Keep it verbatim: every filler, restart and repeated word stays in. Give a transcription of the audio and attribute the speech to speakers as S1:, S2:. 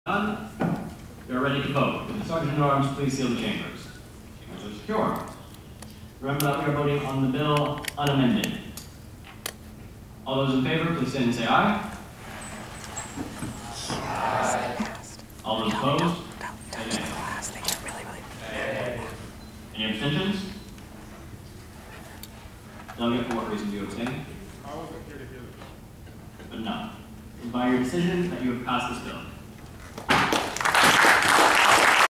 S1: None. We are ready to vote. Would the Sergeant at Arms please seal the chambers? Chambers are secure. Remember that we are voting on the bill unamended. All those in favor, please stand and say aye. Aye. All those opposed? Say nay. Any abstentions? Delegate, for what reason do you abstain?
S2: I wasn't here to hear this.
S1: But none. It is by your decision that you have passed this bill.